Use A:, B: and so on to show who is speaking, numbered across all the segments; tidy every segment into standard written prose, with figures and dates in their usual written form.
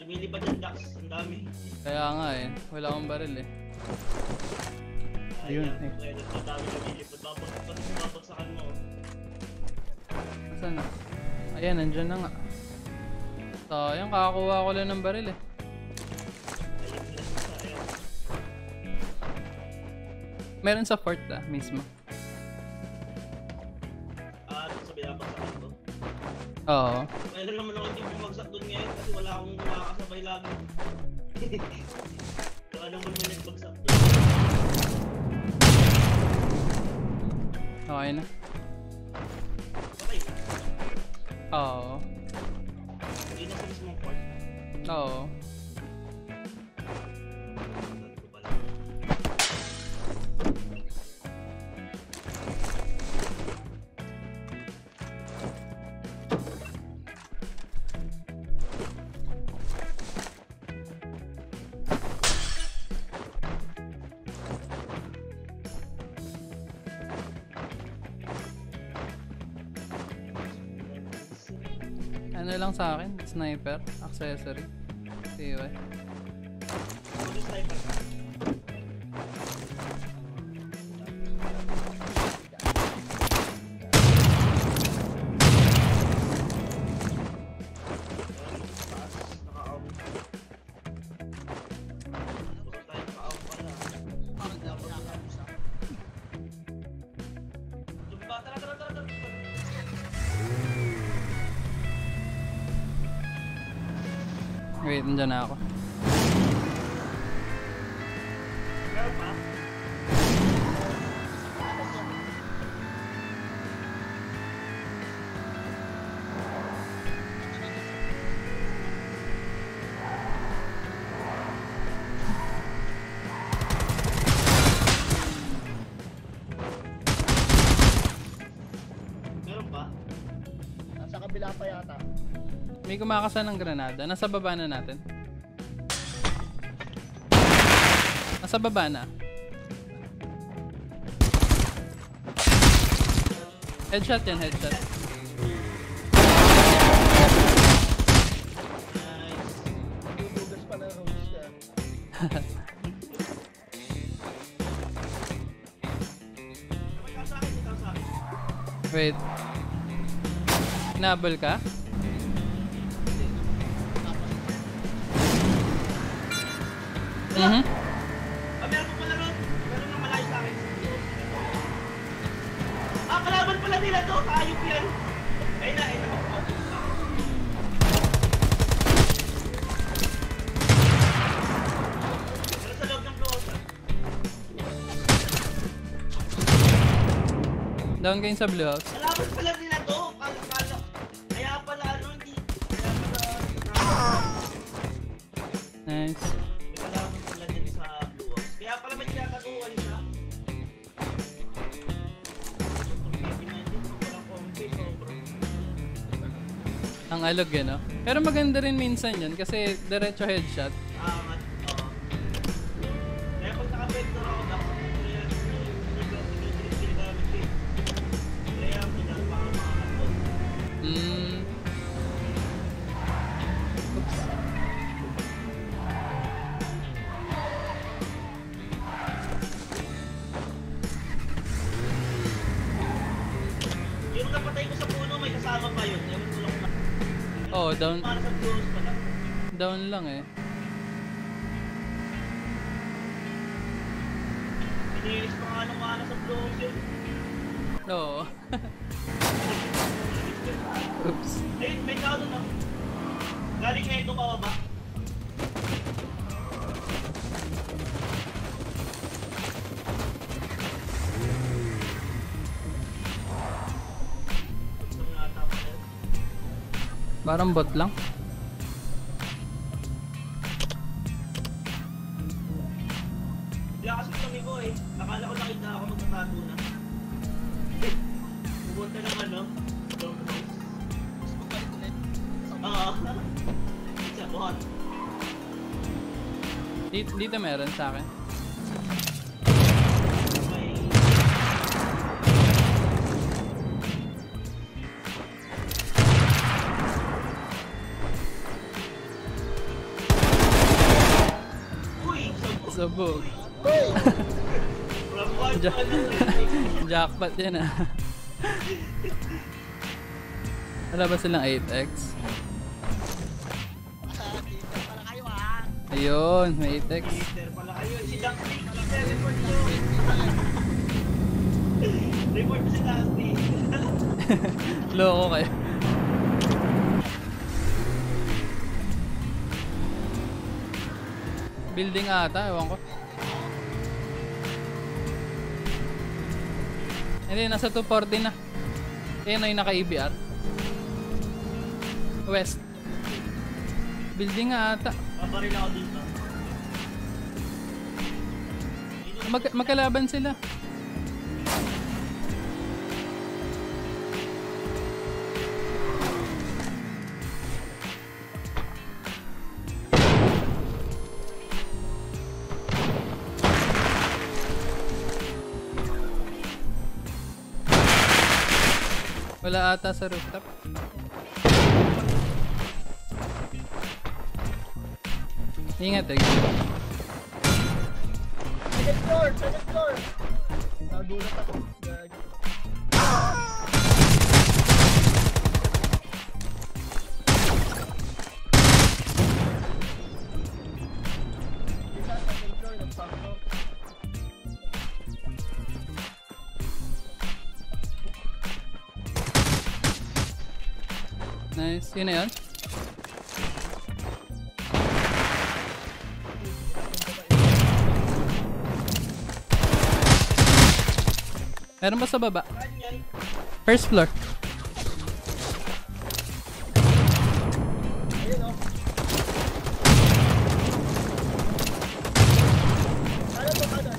A: lumilipad yung ducks. Ang dami.
B: Kaya nga eh. Wala akong baril eh. Ayun eh.
A: Kaya ang dami lumilipad. Babagsakan mo.
B: Saan na? Ayan, nandyan na nga. Sayang, kakakuha ko lang ng baril eh. Meron sa fort mismo.
A: Sa binabagsakan ko?
B: Oo.
A: Meron naman ako hindi bumagsak doon ngayon kasi wala akong makakasabay lagi. So alam mo naman nagbagsak doon.
B: Okay na.
A: Okay.
B: Oo.
A: Hindi na sa mismong port.
B: Oo. Ano lang sa akin? Sniper, accessory. Anyway. Wait, nandiyan na ako.
A: Meron pa? Meron pa?
C: Nasa kabila pa yata.
B: May kumakasan ng granada. Nasa baba na natin. Nasa baba na. Headshot yan, headshot.
C: Dudugas pa na roads yan.
B: Wait. Nabal ka?
A: Meron pa pala ron. Meron nang malayo sa akin. Kalaban pala nila to. Ayop yan. Ayun na, ayun na. Pero sa loob ng close.
B: Down kayo sa blue house.
A: Kalaban pala nila to. Kaya pala ano, hindi. Kaya pala.
B: Nice. Ang alog eh, no? Pero maganda rin minsan yun kasi diretso headshot.
A: Kaya pag naka-vector ako, kaya pinapaka makakapon.
B: Oops.
A: Yung napatay ko sa puno, may kasama pa yun.
B: Oh, down. Down lang eh.
A: Pinilis pa nga nung mana sa close yun.
B: Oo. Oops.
A: Eh, may tao doon ah. Galing nga ito pababa.
B: Parang bot lang.
A: Lakas yung kami ko eh. Akala ko nakita ako magtatago na. Pumunta ng ano? Mas magpalit ulit. Oo. Isa bot.
B: Dito meron sa akin. Sabog.
A: From one to
B: Ja-
A: another.
B: Jackpot yan ah. Wala ba silang 8x?
C: Dito pala kayo ah.
B: Ayun, may 8x.
A: Peter pala kayo. Si Dusty. Peter, report nyo. Report mo si Dusty.
B: Loko kayo. Building ata, ewan ko. Hindi, nasa 240 na. Ayun na yung naka-EBR. West. Building ata.
A: Paparil ako dito.
B: Magkalaban sila. Wala ata sa rooftop. Ingat eh.
C: Second floor, second floor. Nagulat ako. Gag. Isa, second floor, nagsakto.
B: Nice. Yun na yun. Meron ba sa baba? First floor.
C: Ayun o. Ano to, kanan?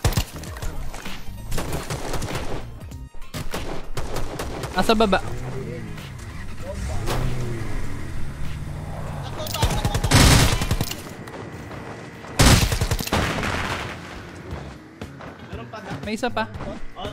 B: Sa baba.
A: Meron pa na.
B: May isa pa.
A: Oh.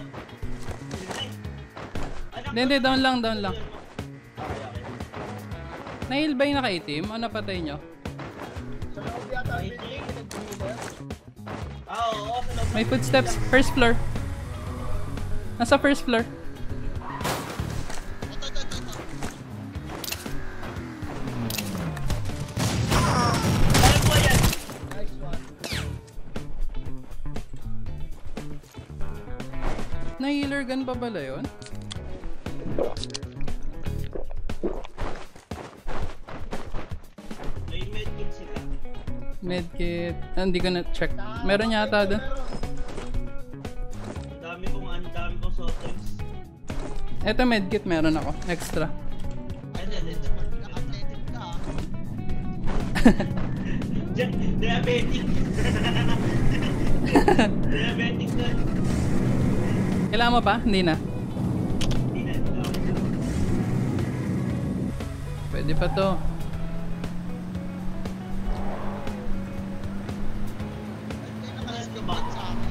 B: Hindi, down lang, down lang.
A: Okay, okay.
B: Nail ba yung naka-itim? O napatay nyo?
C: Sa loob yata ang building, pinag-building.
A: Oo, sa loob.
B: May footsteps. First floor. Nasa first floor.
A: Alam ko yan.
C: Nice one.
B: Na-healer gun pa pala yun?
A: May medkit sila.
B: Medkit. Hindi ko na-check. Meron yata doon.
A: Ang dami kong soft drinks.
B: Eto medkit meron ako. Extra.
A: Ayun.
C: Naka-athletic ka ah.
A: Diabetic. Diabetic na.
B: Kailangan mo pa? Hindi na.
A: Hindi na.
B: Pwede pa to.
A: Nakalas ka ba? Sa akin.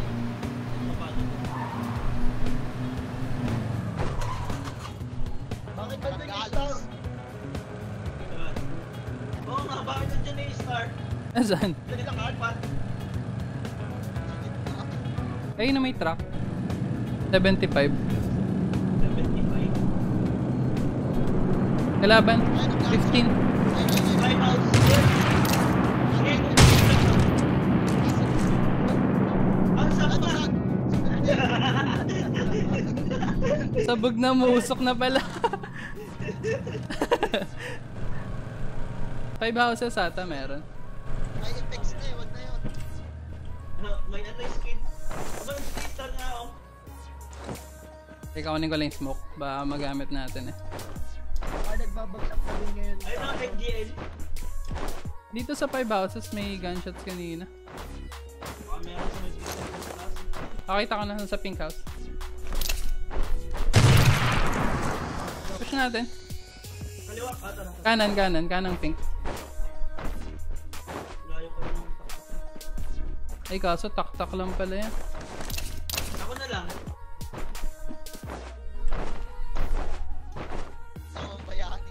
C: Bakit ba nag-star?
A: Oo nga, bakit nandiyan na yung star?
B: Asan?
A: Dali lang apat.
B: Ayun na may truck. 75.
A: 75.
B: Kalaban. 15.
A: Five house. Ang sama na.
B: Sabog na, musok na pala. 5 houses ata meron.
C: May effects na eh, wag na yun.
A: May anti-skin. Abang star nga ako.
B: Teka, kunin ko lang yung smoke. Baka magamit natin eh.
C: Baka nagbabagsak na rin ngayon.
A: Ayun ang FGL.
B: Dito sa 5 houses may gunshots kanina.
A: Baka meron sa may class.
B: Pakita ko na sa pink house. Push natin.
A: Kaliwa. Tara.
B: Kanang pink.
A: Layo pa yung takot.
B: Ay kaso tak-tak lang pala yan.
A: Ako na lang.
C: Ako bayani.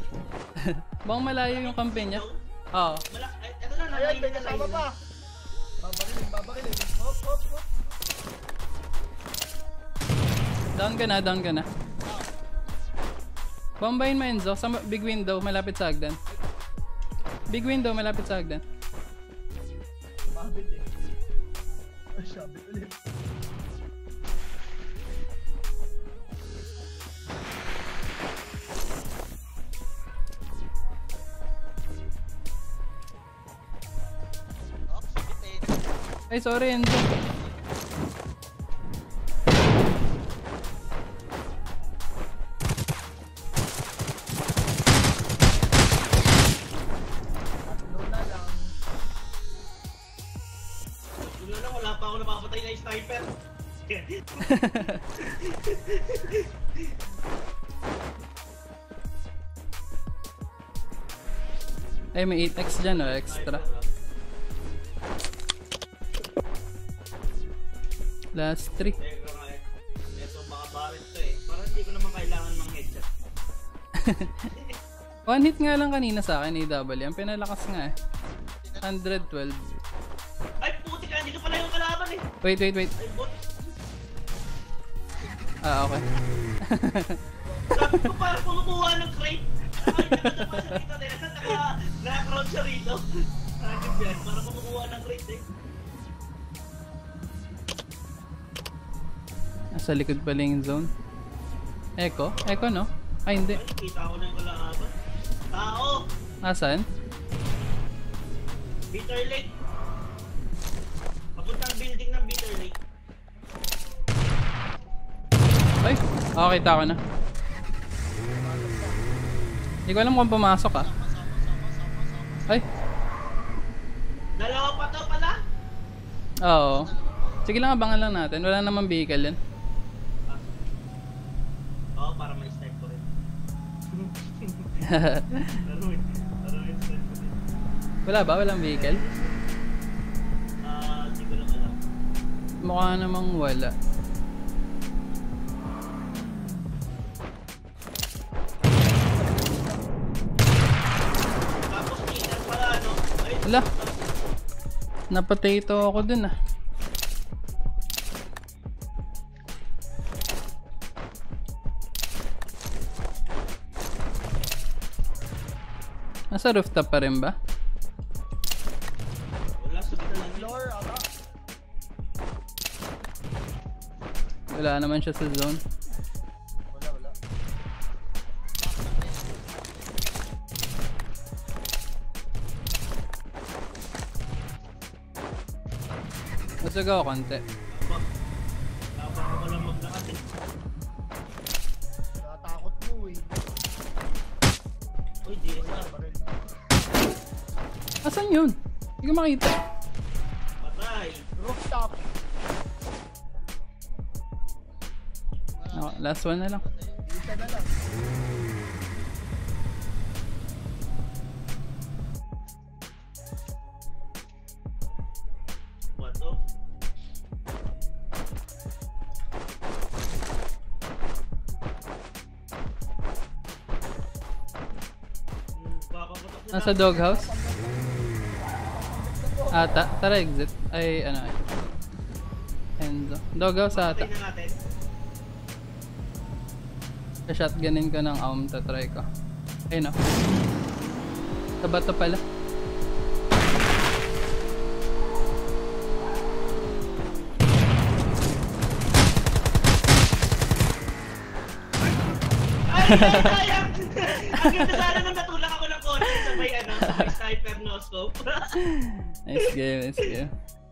B: Bang malayo yung campaign niya? Oo.
A: Ito na,
C: Ayan, may kasama pa. Babalik. Babakilin. Hop, hop, hop.
B: Down ka na, down ka na. Bombayin mo Enzo, sa big window, malapit sa hagdan. Big window, malapit sa hagdan.
C: Mabit eh. Ay, sabit ulit.
B: Ay, sorry Enzo.
A: Wala pa ako napapatay na sniper.
B: Ay, may 8x dyan o, extra. Last 3.
A: Ito baka barret to eh. Parang hindi ko naman kailangan ng headshot.
B: One hit nga lang kanina sa akin, AWM. Pinalakas nga eh. 112.
A: Ay, puti ka! Dito pala yung kalaban eh!
B: Wait.
A: Ay, bot!
B: Ah, okay.
A: Sabi ko parang kumukuha ng crate! Ay, nakadapa siya rito. Naka-crowd siya rito. Sabi yan, parang kumukuha ng crate eh.
B: Nasa likod pala yung zone. Echo? Echo no? Ay hindi.
A: Ay, kita ko na yung kalaban. Tao!
B: Nasaan?
A: Bitter Lake. Papuntang building ng Bitter Lake.
B: Ay! Kita ko na. Hindi ko alam kung pumasok ah. Ay!
A: Dalawa pa to pala?
B: Oo. Sige lang, abangan lang natin. Wala namang vehicle yan.
A: Oo, para may snipe ko rin. Laruin snipe ko rin.
B: Wala ba? Walang vehicle?
A: Hindi ko lang alam.
B: Mukha namang wala.
A: Tapos killer pala, no? Ay,
B: Wala. Napotato ako dun ah. Nasa rooftop pa rin ba?
A: wala, sabi na lang.
C: Floor, ata.
B: Wala naman siya sa zone.
C: Wala.
B: Masag ako konti.
A: Tapos ko lang maglakad eh.
C: Nakatakot mo eh.
A: Uy, DSR.
C: Baril.
B: Asan yun? Hindi ko makita.
A: Patay.
C: Rooftop.
B: Last one na lang.
C: Isa na lang.
A: What to? Papaputok na
B: Nasa doghouse? Tara exit. Ay, ano ay. Enzo. Doghouse ata.
A: Patay na natin.
B: Shotgunin ko ng AWM, tatry ko. Ayun o. Sa bato pala.
A: Ay, sayang! Ang ganda sana nung natulak ako ng konti sabay sniper no scope.
B: Nice game, nice game.